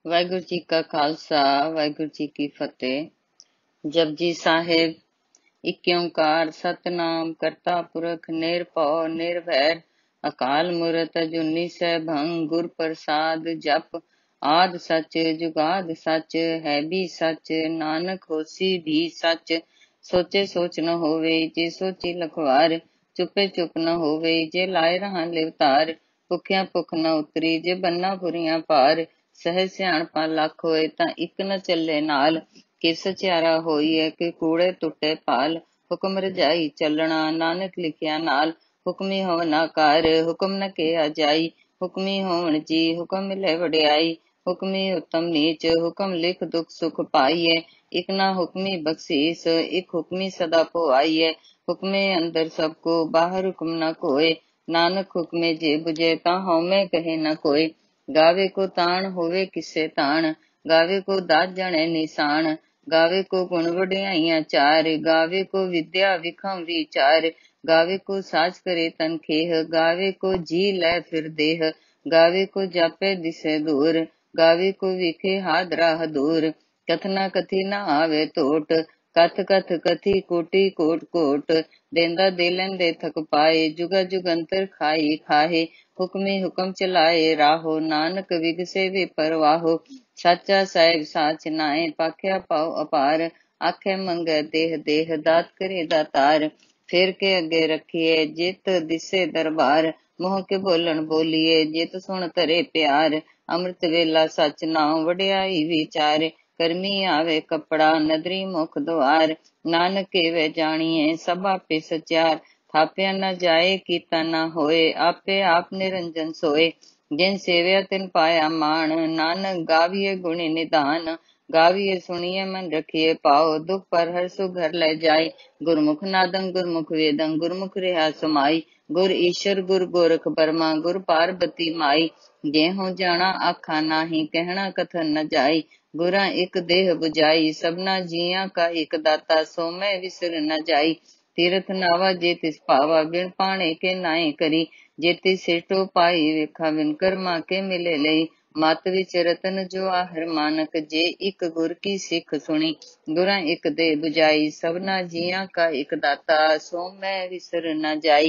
ਵਾਹਿਗੁਰੂ ਜੀ ਕਾ ਖਾਲਸਾ ਵਾਹਿਗੁਰੂ ਜੀ ਕੀ ਫਤਿਹ। ਜਪਜੀ ਸਾਹਿਬ। ਇਕ ਓੰਕਾਰ ਸਤਿਨਾਮ ਕਰਤਾ ਪੁਰਖ ਨਿਰਭਉ ਨਿਰਵੈਰ ਅਕਾਲ ਮੂਰਤ ਅਜੂਨੀ ਸੈਭੰ ਗੁਰ ਪ੍ਰਸਾਦ ਜਪ। ਆਦਿ ਸੱਚ ਜੁਗਾਦ ਸੱਚ ਹੈ ਵੀ ਸੱਚ ਨਾਨਕ ਹੋਸੀ ਵੀ ਸੱਚ। ਸੋਚੇ ਸੋਚ ਨ ਹੋਵੇ ਜੇ ਸੋਚੀ ਲਖਵਾਰ ਚੁੱਪੇ ਚੁੱਪ ਨ ਹੋਵੇ ਜੇ ਲਾਏ ਰਹਾ ਲਿਵਤਾਰ। ਭੁੱਖਿਆਂ ਭੁੱਖ ਨ ਉਤਰੀ ਜੇ ਬੰਨਾ ਬੁਰੀਆਂ ਭਾਰ। ਸਹਿਜ ਸਿਆਣਪਾ ਲੱਖ ਹੋਏ ਤਾਂ ਇੱਕ ਨ ਚੱਲੇ ਨਾਲ। ਕਿ ਸਚਿਆਰਾ ਹੋਈਐ ਕਿ ਕੂੜੇ ਟੁੱਟੇ ਭਾਲ। ਹੁਕਮ ਰਜਾਈ ਚੱਲਣਾ ਨਾਨਕ ਲਿਖਿਆ ਨਾਲ। ਹੁਕਮੀ ਹੋਵਨ ਆਕਾਰ ਹੁਕਮ ਨ ਕਿਹਾ ਜਾਈ। ਹੁਕਮੀ ਹੋਵਨ ਜੀ ਹੁਕਮ ਮਿਲੇ ਵਡਿਆਈ। ਹੁਕਮੀ ਉਤਮ ਨੀਚ ਹੁਕਮ ਲਿਖ ਦੁਖ ਸੁਖ ਪਾਈਐ। ਇਕ ਨਾ ਹੁਕਮੀ ਬਖਸ਼ੀਸ ਇਕ ਹੁਕਮੀ ਸਦਾ ਭੁਆਈਐ। ਹੁਕਮੇ ਅੰਦਰ ਸਭ ਕੋ ਬਾਹਰ ਹੁਕਮ ਨ ਕੋਏ। ਨਾਨਕ ਹੁਕਮੇ ਜੇ ਬੁਝੇ ਤਾਂ ਹਉਮੈ ਕਹੇ ਨ ਕੋਏ। ਗਾਵੇ ਕੋ ਤਾਣ ਹੋਵੇ ਕਿਸੇ ਤਾਣ ਗਾਵੇ ਕੋ ਦਾਤ ਜਣੇ ਨਿਸ਼ਾਨ। ਗਾਵੇ ਕੋ ਗੁਣ ਵਡਿਆਈਆਂ ਚਾਰ ਗਾਵੇ ਕੋ ਵਿਦਿਆ ਵਿਖਮ ਵਿਚਾਰ। ਗਾਵੇ ਕੋ ਸਾਜ ਕਰੇ ਤਨ ਖੇਹ ਗਾਵੇ ਕੋ ਜੀ ਲੈ ਫਿਰ ਦੇਹ। ਗਾਵੇ ਕੋ ਜਾਪੇ ਦਿਸੇ ਦੂਰ ਗਾਵੇ ਕੋ ਵਿਖੇ ਹਾਦਰਾ ਹਦੂਰ। ਕਥਨਾ ਕਥੀ ਨਾ ਆਵੇ ਟੋਟ ਕਥ ਕਥ ਕਥੀ ਕੋਟੀ ਕੋਟ ਕੋਟ। ਦੇਂਦਾ ਦੇ ਲੈਂਦੇ ਥਕ ਪਾਏ ਜੁਗਾ ਜੁਗੰਤਰ ਖਾਈ ਖਾਹੇ। ਹੁਕਮੇ ਹੁਕਮ ਚਲਾਏ ਰਾਹੋ ਨਾਨਕ ਵਿਗਸੇ ਵੇ ਪਰਵਾਹੋ। ਸਾਚਾ ਸਾਹਿਬ ਸਾਚ ਨਾਏ ਪਾਖਿਆ ਪਾਉ ਅਪਾਰ। ਆਖੇ ਮੰਗੈ ਦੇਹ ਦੇਹ ਦਾਤ ਕਰੇ ਦਾਤਾਰ। ਫੇਰ ਕੇ ਅੱਗੇ ਰੱਖੀਏ ਜਿਤ ਦਿਸੇ ਦਰਬਾਰ। ਮੋਹ ਕੇ ਬੋਲਣ ਬੋਲੀਏ ਜਿਤ ਸੁਣ ਧਰੇ ਪਿਆਰ। ਅੰਮ੍ਰਿਤ ਵੇਲਾ ਸਚ ਨਾਉ ਵਡਿਆਈ ਵਿਚਾਰ। ਕਰਮੀ ਆਵੇ ਕੱਪੜਾ ਨਦਰੀ ਮੁਖ ਦੁਆਰ। ਨਾਨਕ ਕੇਵੇ ਜਾਣੀਏ ਸਭ ਆਪੇ ਸਚਿਆਰ। ਥਾਪਿਆ ਨਾ ਜਾਏ ਕੀਤਾ ਨਾ ਹੋਏ ਆਪੇ ਆਪ ਨਿਰੰਜਨ ਸੋਏ। ਜਿਨ ਸੇਵਿਆ ਤਿਨ ਪਾਇਆ ਮਾਣ ਨਾਨਕ ਗਾਵੀਏ ਗੁਣੀ ਨਿਧਾਨ। ਗਾਵੀਏ ਸੁਣੀਏ ਮਨ ਰਖੀਏ ਪਾਓ ਦੁਖ ਪਰ ਹਰ ਸੁਖ ਘਰ ਲੈ ਜਾਏ। ਗੁਰਮੁਖ ਨਾਦੰ ਗੁਰਮੁਖ ਵੇਦੰ ਗੁਰਮੁਖ ਰਿਹਾ ਸਮਾਈ। ਗੁਰ ਈਸ਼ਰ ਗੁਰ ਗੋਰਖ ਬਰਮਾ ਗੁਰ ਪਾਰਬਤੀ ਮਾਈ। ਜਿਹੋ ਜਾਣਾ ਆਖਾ ਨਾਹੀ ਕਹਿਣਾ ਕਥਨ ਨ ਜਾਈ। ਗੁਰਾਂ ਇੱਕ ਦੇਹ 부ਜਾਈ ਸਭਨਾ ਜੀਆਂ ਕਾ ਇੱਕ ਦਾਤਾ ਸੋ ਮੈਂ ਵਿਸਰ ਨ ਜਾਈ। ਤੀਰਥ ਨਾਵਾ ਜੇ ਤਿਸ ਭਾਵਾ ਬਿਨ ਪਾਣੇ ਕੇ ਨਾਏ ਕਰੀ। ਜੇਤੀ ਸਿਰਟੋ ਪਾਈ ਵੇਖਾ ਬਿਨ ਕਰਮਾ ਕੇ ਮਿਲੇ ਲਈ। ਮਤ ਵਿੱਚ ਰਤਨ ਜੋ ਆਹਰ ਮਾਨਕ ਜੇ ਇੱਕ ਗੁਰ ਕੀ ਸਿੱਖ ਸੁਣੀ। ਗੁਰਾਂ ਇੱਕ ਦੇ 부ਜਾਈ ਸਭਨਾ ਜੀਆਂ ਕਾ ਇੱਕ ਦਾਤਾ ਸੋ ਮੈਂ ਵਿਸਰ ਨ ਜਾਈ।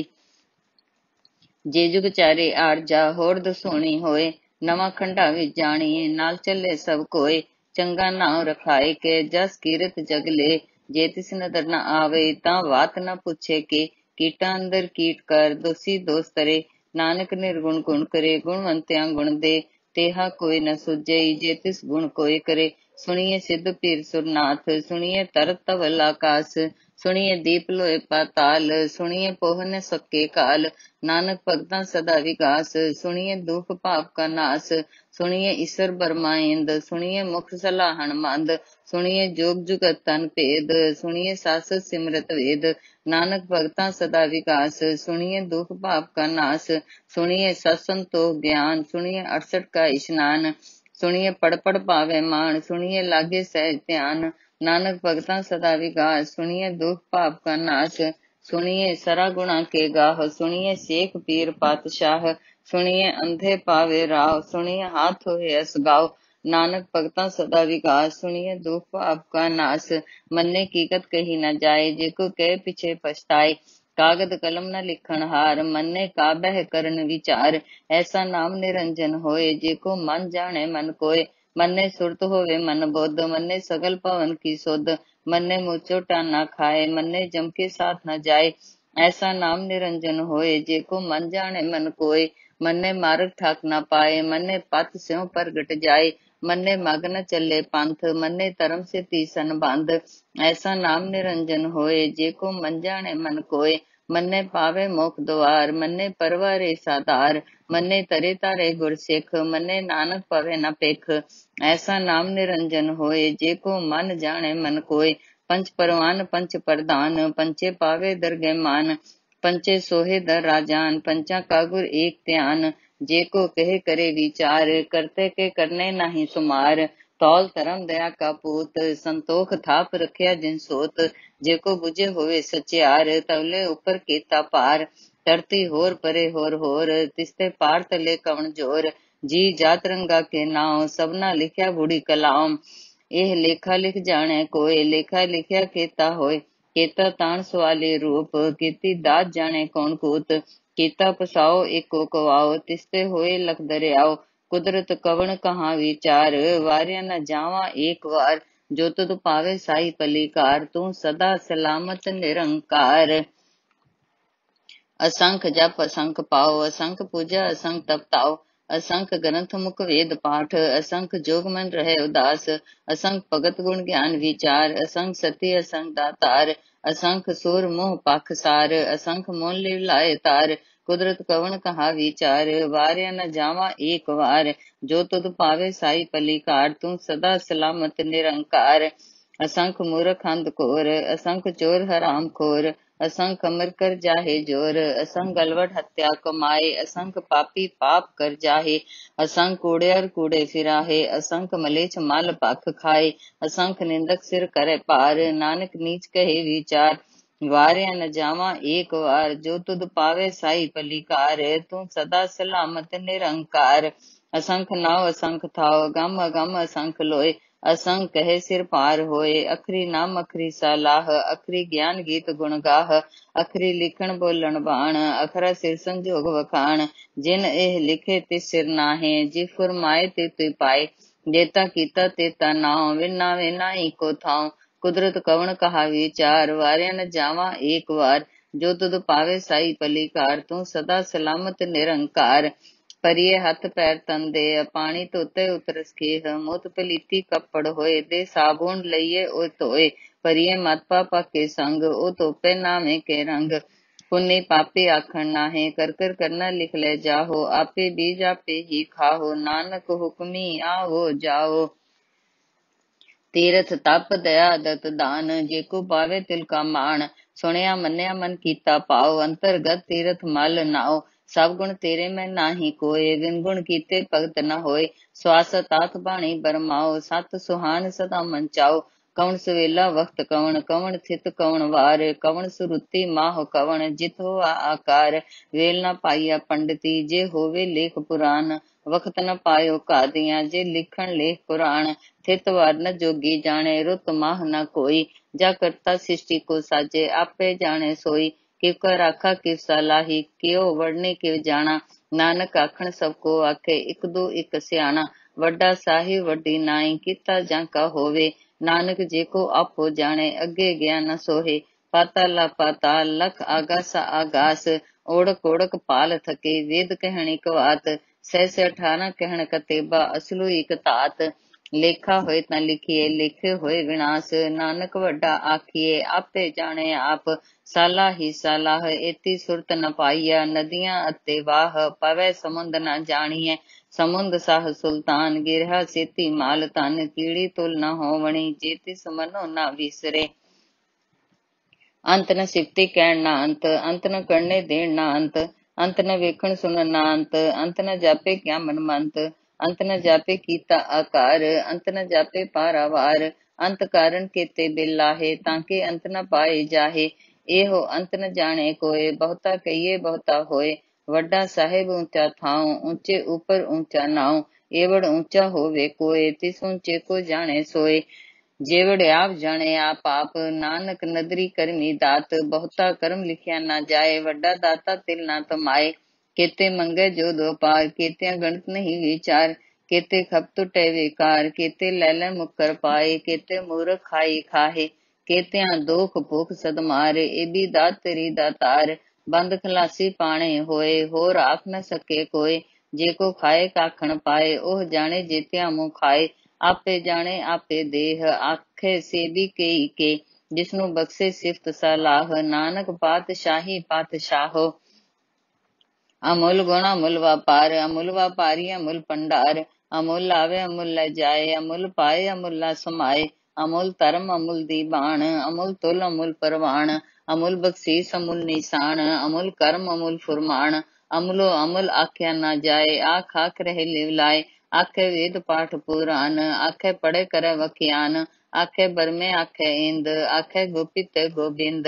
ਜੇ ਜੁਗ ਚਾਰੇ ਆਰਜਾ ਹੋਰ ਦਸੋਣੀ ਹੋਏ। ਨਵਾਂ ਖੰਡਾ ਵਿੱਚ ਜਾਣੀਏ ਨਾਲ ਚੱਲੇ ਸਭ ਕੋਏ। ਚੰਗਾ ਨਾਉ ਰਖਾਏ ਕੇ ਜਸ ਕੀਰਤ ਜਗ ਲੇ। ਜੇ ਤਿਸ ਨਦਰ ਨ ਆਵੇ ਤਾਂ ਵਾਤ ਨ ਪੁੱਛੇ ਕੇ। ਕੀਟਾਂ ਅੰਦਰ ਕੀਟ ਕਰ ਦੋਸੀ ਦੋਸ ਤਰੇ। ਨਾਨਕ ਨਿਰਗੁਣ ਗੁਣ ਕਰੇ ਗੁਣਵੰਤਿਆਂ ਗੁਣ ਦੇ। ਤੇਹਾ ਕੋਈ ਨ ਸੁਝਈ ਜੇ ਤਿਸ ਗੁਣ ਕੋਈ ਕਰੇ। ਸੁਣੀਏ ਸਿੱਧ ਪੀਰ ਸੁਰਨਾਥ ਸੁਣੀਏ ਤਰਤ ਧਵਲ ਆਕਾਸ। ਸੁਣੀਏ ਦੀਪ ਲੋਏ ਪਾਤਾਲ ਸੁਣੀਏ ਪੋਹਨ ਸੱਕੇ ਕਾਲ। ਨਾਨਕ ਭਗਤਾਂ ਸਦਾ ਵਿਗਾਸ ਸੁਣੀਏ ਦੁਖ ਪਾਪ ਕਾ ਨਾਸ। ਸੁਣੀਏ ਈਸ਼ਰ ਬਰਮਾ ਇੰਦ ਸੁਣੀਏ ਮੁਖ ਸਲਾਹਣ ਮੰਦ। ਸੁਣੀਏ ਜੋਗ ਜੁਗਤ ਤਨ ਭੇਦ ਸੁਣੀਏ ਸਾਸਤ ਸਿਮਰਤ ਵੇਦ। ਨਾਨਕ ਭਗਤਾਂ ਸਦਾ ਵਿਗਾਸ ਸੁਣੀਏ ਦੁਖ ਪਾਪ ਕਾ ਨਾਸ। ਸੁਣੀਏ ਸਤ ਸੰਤੋਖ ਗਿਆਨ ਸੁਣੀਏ 68 ਕਾ ਇਸ਼ਨਾਨ। ਸੁਣੀਏ ਪੜ ਪੜ ਪਾਵੇ ਮਾਨ ਸੁਣੀਏ ਲਾਗੇ ਸਹਿਜ ਧਿਆਨ। ਨਾਨਕ ਭਗਤਾਂ ਸਦਾ ਵਿਗਾਸ ਸੁਣੀਏ ਦੁਖ ਪਾਪ ਕਾ ਨਾਸ। ਸੁਣੀਏ ਸਰਾ ਗੁਣਾ ਕੇ ਗਾਹ ਸੁਣੀਏ ਸ਼ੇਖ ਪੀਰ ਪਾਤਸ਼ਾਹ। ਸੁਣੀਏ ਅੰਧੇ ਪਾਵੇ ਰਾਹ ਸੁਣੀਏ ਹਾਥ ਹੋਏ ਅਸਗਾਓ। ਨਾਨਕ ਭਗਤਾਂ ਸਦਾ ਵਿਗਾਸ ਸੁਣੀਏ ਦੁਖ ਪਾਪ ਕਾ ਨਾਸ। ਮੰਨੇ ਕੀਕਤ ਕਹੀ ਨ ਜਾਏ ਜੇ ਕੋ ਕਹੇ ਪਿਛੇ ਪਛਤਾਏ। ਕਾਗਦ ਕਲਮ ਨ ਲਿਖਣ ਹਾਰ ਮੰਨੇ ਕਾ ਬਹਿ ਕਰਨ ਵਿਚਾਰ। ਐਸਾ ਨਾਮ ਨਿਰੰਜਨ ਹੋਏ ਜੇ ਕੋ ਮਨ ਜਾਣੇ ਮਨ ਕੋਏ। ਮੰਨੇ ਸੁਰਤ ਹੋਵੇ ਮਨ ਬੁੱਧ ਮੰਨੇ ਸਗਲ ਭਵਨ ਕੀ ਸੁਧ। ਮੰਨੇ ਮੁਚੋਟਾ ਨਾ ਖਾਏ ਮੰਨੇ ਜਮ ਕੇ ਸਾਥ ਨ ਜਾਏ। ਐਸਾ ਨਾਮ ਨਿਰੰਜਨ ਹੋਏ ਜੇ ਕੋ ਮਨ ਜਾਣੇ ਮਨ ਕੋਏ। ਮੰਨੇ ਮਾਰਗ ਠਾਕ ਨਾ ਪਾਏ ਮੰਨੇ ਪਤ ਸਿਉ ਪ੍ਰਗਟ ਜਾਏ। ਮੰਨੇ ਮਗ ਨ ਚੱਲੇ ਪੰਥ ਮੰਨੇ ਧਰਮ ਸੇ ਤੀਸਨ ਬੰਧ। ਐਸਾ ਨਾਮ ਨਿਰੰਜਨ ਹੋਏ ਜੇ ਕੋ ਮਨ ਜਾਣੇ ਮਨ ਕੋਏ। ਮੰਨੇ ਪਾਵੇ ਮੁਖ ਦੁਆਰ ਮੰਨੇ ਪਰਵਾਰੇ ਸਾਧਾਰ। ਮੰਨੇ ਤਰੇ ਤਾਰੇ ਗੁਰ ਸਿੱਖ ਮੰਨੇ ਨਾਨਕ ਪਵੇ ਨ ਭਿਖ। ਐਸਾ ਨਾਮ ਨਿਰੰਜਨ ਹੋਏ ਜੇ ਕੋ ਮਨ ਜਾਣੇ ਮਨ ਕੋਏ। ਪੰਚ ਪਰਵਾਨ ਪੰਚ ਪ੍ਰਧਾਨ ਪੰਚੇ ਪਾਵੇ ਦਰਗਹਿ ਮਾਨ। ਪੰਚੇ ਸੋਹੇ ਦਰ ਰਾਜਾਨ ਪੰਚਾਂ ਕਾ ਗੁਰ ਏਕ ਧਿਆਨ। ਜੇ ਕੋ ਕਹੇ ਕਰੇ ਵਿਚਾਰ ਕਰਤੇ ਕੇ ਕਰਨੇ ਨਾਹੀ ਸੁਮਾਰ। ਤੌਲ ਧਰਮ ਦਇਆ ਕਾ ਪੂਤ ਸੰਤੋਖ ਥਾਪ ਰਖਿਆ ਜਿਨ ਸੋਤ। ਜੇ ਕੋ ਬੁਝੇ ਹੋਵੇ ਸਚਿਆਰ ਤਵਲੇ ਉੱਪਰ ਕੀਤਾ ਪਾਰ। ਧਰਤੀ ਹੋਰ ਪਰੇ ਹੋਰ ਤਿਸਤੇ ਪਾਰ ਤਲੇ ਕਵਣ ਜੋਰ। जी जात रंगा के नाव सबना लिखिया बूढ़ी कलाम। एह लेखा लिख जाने कोय लेखा लिखिया केता होय। केता ताण सवाली रूप कीती दात जाने कौन कूत। कीता पसाओ एको कवाओ तिसते होए लख दरियाओ। कुदरत कवण कहाँ विचार वार्या न जावा एक बार। जो तुद पावे साई पलीकार तू सदा सलामत निरंकार। असंख जप असंख पाओ असंख पूजा असंख तप ताओ। असंख ग्रंथ मुख वेद पाठ असंख जोग मन रहे उदास। असंख भगत गुण ज्ञान विचार असंख सती असंख दातार। असंख सुर मोह पाखसार असंख मोल लिव लाए तार। कुदरत कवण कहा विचार वार्या न जावा एक वार। जो तुद पावे साई पलीकार तू सदा सलामत निरंकार। असंख मूर्ख अंध घोर असंख चोर हराम खोर। असंख अमर कर जाहे जोर असंख गलवट हत्या कमाए। असंख पापी पाप कर जाहे असंख कूड़े कूड़े फिराहे। असंख मलेच्छ माल भख खाए असंख निंदक सिर करे पार। नानक नीच कहे विचार वार्या न जावा एक वार। जो तुद पावे साई पलीकार तू सदा सलामत निरंकार। असंख नाव असंख थाव गम अगम असंख लोय। असंख कहे सिर पार होए अखरी नाम अखरी सलाह। अखरी ज्ञान गीत गुण गाह अखरी लिखण बोलण बाण। अखरा सिर संजोग वखाण जिन एह लिखे तिस सिर नाहे। जिव फुरमाए ते तुय पाए जेता कीता तेता नाव। विना विना को थाव कुदरत कवण कहा विचार वार्या न जावा एक वार। जो तुद पावे साई पलीकार तू सदा सलामत निरंकार। परिए हथ पैर तन दे पानी धोते उतरस खेह। मुत पलीती कपड़ होए दे साबुन लइए ओ धोए। परिए मत पापा के संग ओ धोपे नामे के रंग। पुण्य पापी आखन नाहे कर कर करना लिख ले जाहो। आपे बीज आपे ही खाहो नानक हुक्मी आवो जाओ। तीरथ तप दया दत दान जेको पावे तिल का मान। सुनिया मन्या मन कीता पाओ अंतरगत तीरथ मल नाओ। सब गुण तेरे में नाही कोय बिन गुण कीते भगत न होय। श्वास तात बाणी बरमाओ सत सुहान सदा मन चाओ। कवण सवेला वक्त कवण कवण थित कवण वार। कवण सुरुति माह कवण जित हो आकार। वेल न पाइया पंडिती जे होवे लेख पुराण। वक्त न पायो कादियां जे लिखण लेख पुराण। थित वार न जोगी जाने रुत माह न कोई। जा करता सृष्टि को साजे आपे जाने सोई। किव कर आखा किव सलाही कियो वड़ने किव जाना। नानक आखण सबको आखे इक दो इक सियाणा। वड्डा साहिब वड्डी नाई किता जाका होवे। नानक जेको आपो जाने अगे गया न सोहे। पाताला पाताल लख आगासा आगास। ओड़क ओड़क पाल थके वेद कहणी कवात। सह से 18 कहण कतेबा असलु इक तात। लेखा होए ता लिखिए लिखे होए विनाश। नानक वड्डा आखिए आपे जाने आप। साला ही सालाह एती सुरत न पाइया। नदियां अते वाह पवै समुंद न जानिए। समुंद साह सुल्तान गिरहा सेती माल तन। कीड़ी तुल न होवणी जेति समनो न विसरे। अंत न सिफती कहण ना अंत अंत न करने देण ना अंत। अंत न वेखण सुनन ना अंत अंत न जापे क्या मन मंत। अंत न जापे कीता आकार अंत न जापे पारावार। अंत कारण केते बिलाहे ताके अंत न पाए जाहे। एहो अंत न जाने कोय बहुता कहिए बहुता होए। वड्डा साहेब ऊंचा थाव ऊंचे ऊपर ऊंचा नाव। एवड़ ऊंचा होवे कोय तिस ऊंचे को जाने सोए। जेवड़ आप जाने आप नानक नदरी करमी दात। बहुता कर्म लिखिया ना जाए वड्डा दाता तिल ना तमाए। केते मंगे जो दो पार केते गणत नहीं विचार। केते खप टुटे विकार केते लैलन मुकर पाए। केते मूर्ख खाई खाहे केत्या दोख भूख सद मारे। एबी दात तेरी दातार बंद खलासी पाने होए। होर आख न सके कोय जेको खाए काखण पाए। ओह जाने जेत्या मुँह खाए आपे जाने आपे देह। आखे से भी के जिसनु बख्शे सिफत सलाह। नानक पातशाही पातशाहो अमूल गुण अमूल व्यापार। अमूल व्यापारी अमूल भंडार। अमूल आवे अमूल लै जाए अमूल पाए अमूल ला समाए। अमूल धर्म अमूल दीबान अमूल तुल अमूल परवान। अमूल बख्शीस अमूल निशान अमूल कर्म अमूल फुरमान। अमूलो अमूल आख्या ना जाए आख आख रहे लिवलाए। आखे वेद पाठ पुराण आखे पढ़े करे वखियान। आखे बरमे आखे इंद आखे गोपित गोबिंद।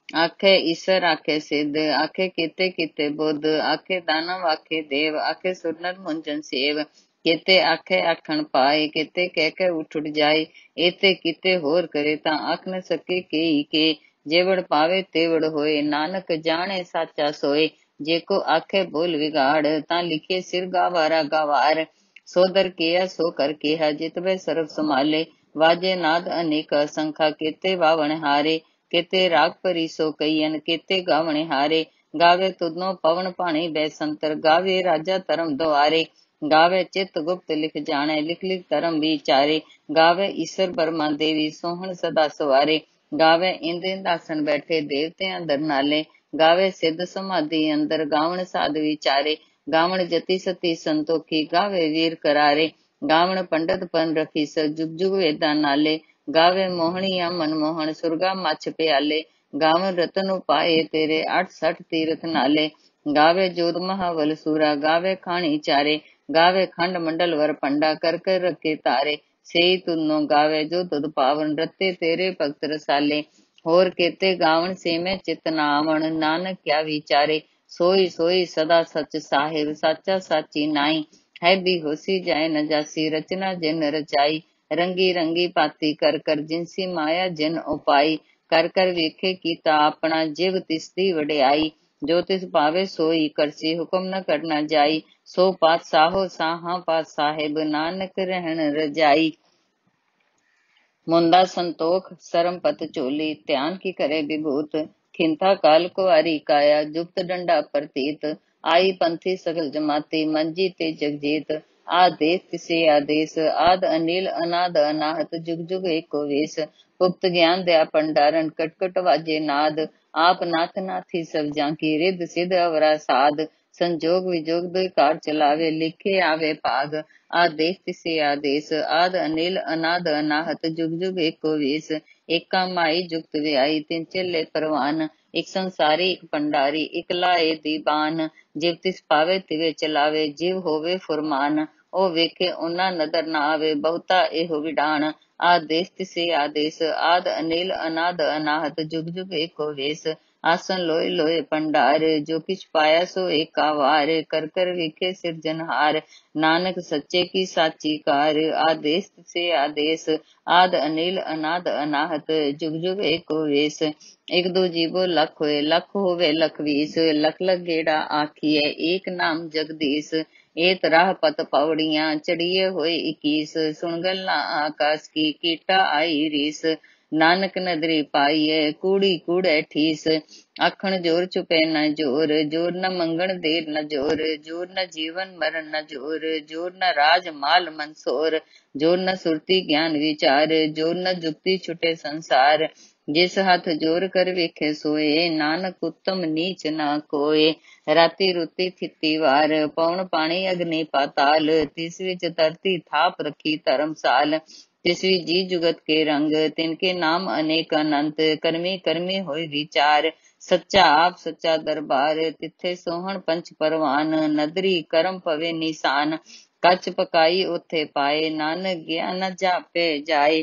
आखे ईश्वर आखे सिद्ध, आखे किते किते बुद्ध, आखे दानव आखे देव, आखे सुरनर मुंजन सेव, केते आखे आखण पाए, केते कह के उठ जाए, एते किते होर करे ता आख न सके के जेवड़ पावे तेवड़ होए, नानक जाने साचा सोए, जेको आखे बोल विगाड़, ता लिखे सिर गावारा गावार, सोदर किया सो कर केहा, जितवे सर्व संभाले, वाजे नाद अनेक असंखा, केते वावण हारे, केते राग भरी सो कईयन, केते गावणे हारे, गावे तुदनो पवन पाणी बैसंतर, गावे राजा धर्म द्वारे, गावे चित गुप्त लिख जाने, लिख लिख धर्म विचारे, गावे ईश्वर बर्मा देवी सोहन सदा सवारे, गावे इंद इंदासन बैठे देवते अंदर नाले, गावे सिद्ध समाधि अंदर, गावण साध विचारे, गावण जति सती संतोखी, गावे वीर करारे, गावण पंडित पन रखी स, जुग जुग वेदा नाले, गावे मोहणिया मनमोहन, सुरगा मछ प्याले, गावन रतन उपाए तेरे, 68 तीरथ नाले, गावे जोध महाबल सूरा, गावे खाणी चारे, गावे खंड मंडल वर पंडा, कर कर रखे तारे, सेई तुनो गावे जो तुद पावन, रते तेरे भगत रसाले, होर केते गावन से में चित न आवण, नानक क्या विचारे, सोई सोई सदा सच साहिब, साचा साची नाई, है भी होसी जाए न जासी, रचना जिन रचाई, रंगी रंगी पाती कर कर, जिनसी माया जिन उपाई, कर कर वेखे कीता अपना, जिव तिसदी वड्याई, जो तिस पावे सोई करसी, हुक्म न करना जाई, सो पात साहो साहा पात साहिब, नानक रहन रजाई, मुंदा संतोख सरम पत चोली, ध्यान की करे विभूत, खिंथा काल कुआरी काया, जुक्त डंडा प्रतीत, आई पंथी सकल जमाती, मंजी ते जगजीत, आदेश किसे आदेश, आद अनिल अनाद अनाहत, जुग जुग एको वेश, गुप्त ज्ञान दया भंडारण, कटकट वाजे नाद, आप नाथ नाथी सब जांकी, रिद सिद्ध अवरा साध, संजोग विजोग दुई कार चलावे, लिखे आवे पाग, आदेश तिसे आदेश, आद अनिल अनाद अनाहत, जुग जुग एको वेश, एका माई जुगत व्याई, तिन चेले परवान, एक संसारी एक भंडारी, एक लाए दीवान, जिव तिस पावे तिवे चलावे, जीव होवे फुरमान, ओ वेखे ओना नदर ना आवे, बहुता एहो विडान, आदेश तिसे आदेश, आद अनिल अनाद अनाहत, जुग जुग एको वेश, आसन लोय लोय भंडार, जो किछ पाया सो एका वार, कर कर विखे सिरजनहार, नानक सच्चे की साची कार, आदेश से आदेश, आद अनिल अनाद अनाहत, जुग जुग एको वेश, एक दो जीवो लख होए, लख होवे लख बीस, लख लख गेड़ा आखिए, एक नाम जगदीश, एक राह पत पौड़ियां, चढ़िए होए 21, सुन गल्ला आकाश की, कीटा आई रीस, नानक नदरी पाईए, कूड़ी कूड़े ठीस, आखण जोर चुपे न जोर, जोर न मंगण देर न जोर, जोर न जीवन मरण न जोर, जोर न राज माल मंसोर, जोर न सुरती ज्ञान विचार, जोर न जुक्ति छुटे संसार, जिस हाथ जोर कर वेखे सोए, नानक उत्तम नीच ना कोय, राती रुती थिती वार, पौन पानी अग्नि पाताल, तिस विच धरती थाप रखी धर्मसाल, तिसवी जी जुगत के रंग, तिनके नाम अनेक अनंत, कर्मी कर्मी होय विचार, सच्चा आप सच्चा दरबार, तिथे सोहन पंच परवान, नदरी करम पवे निशान, कच पकाई उथे पाए, नानक ज्ञान जापे जाए,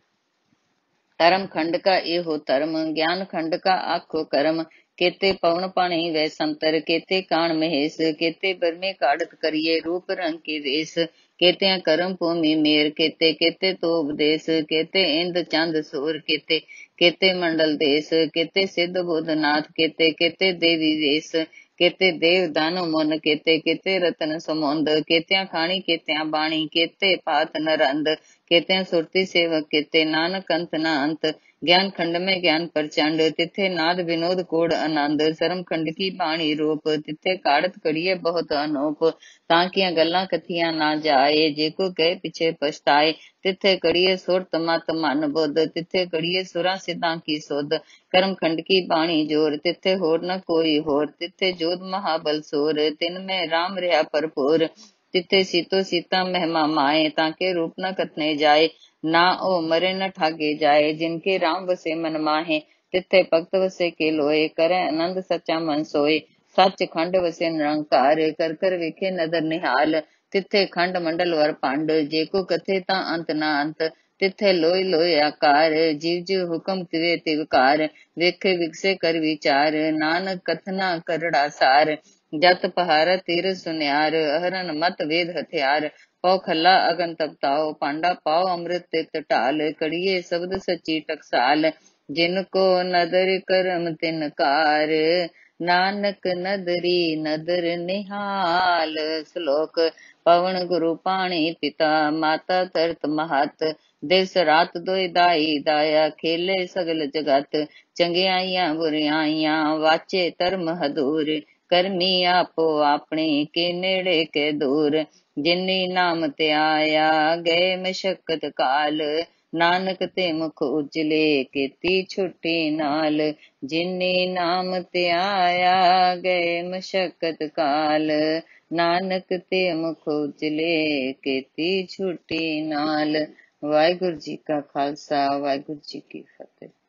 धर्म खंड का एहो धर्म, ज्ञान खंड का आखो कर्म, केते पवन पाणी व संतर, केते कान महेश, केते बरमे काढ़त करिए, रूप रंग के वेश, केते करम भूमि मेर, केते केते तो उपदेश, केते इंद चंद सूर, केते केते मंडल देश, केते सिद्ध बुधनाथ, केते केते देवी वेश, केते देव दानो मन, केते केते रतन समुंद, केत्या खाणी केत्या बाणी, केते पात नरंद, कहते हैं सुरती सेवक कहते नानक अंत न अंत, ज्ञान खंड में ज्ञान प्रचंड, तिथे नाद विनोद कोड आनंद, शर्म खंड की बाणी रूप, तिथे काढ़त कड़िए बहुत अनूप, ताकिया गल्ला कथिया ना जाए, जेको कहे पीछे पछताए, तिथे कड़िए सुरत मत मन बुद्ध, तिथे कड़िए सुरा सिद्धा की सुध, कर्म खंड की बाणी जोर, तिथे होर न कोई होर, तिथे जोध महाबल सोर, तिन में राम रहा भरपूर, तिथे सीतो सीता महिमा माए, ताके रूप न कथने जाए, ना ओ मरे न ठागे जाए, जिनके राम बसे मन माहे, तिथे भक्त वसे के लोए, करे आनंद सच्चा मन सोए, सच खंड वसे निरंकार, कर कर वेखे नदर निहाल, तिथे खंड मंडल वर पांड, जेको कथे ता अंत ना अंत, तिथे लोई लोई आकार, जीव जीव हुकम तिवे तिवकार, वेखे विकसे कर विचार, नानक कथना करड़ा सार, जत पहार तीर सुनियार, अहरन मत वेद हथियार, पौ खल्ला अगन तपताओ, पांडा पाओ अमृत तित टाल, कड़िए शब्द सची टकसाल, जिनको नदर करम तिनकार, नानक नदरी नदर निहाल। श्लोक पवन गुरु पाणी पिता, माता तरत महत, दिवस रात दोई दाई दाया, खेले सगल जगत, चंगियाइयां बुरियाइयां वाचे धर्म हदूर, करमी आपो अपने के नेड़े के दूर, जिन्नी नाम ते आया गए मशक्कत काल, नानक ते मुख उजले केती छुट्टी नाल, जिन्नी नाम ते आया गए मशक्कत काल, नानक ते मुख उजले केती छुट्टी नाल। वाहिगुरु जी का खालसा, वाहिगुरु जी की फतेह।